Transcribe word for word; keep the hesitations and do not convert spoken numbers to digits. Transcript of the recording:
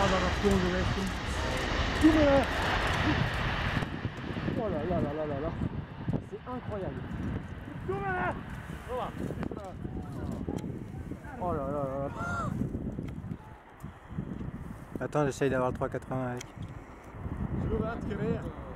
va retourner, je laisse. Tournez-la. Oh là là là là là là. C'est incroyable. Tournez-la. Oh là là là là. Attends, j'essaye d'avoir le trois quatre-vingts avec. Je veux te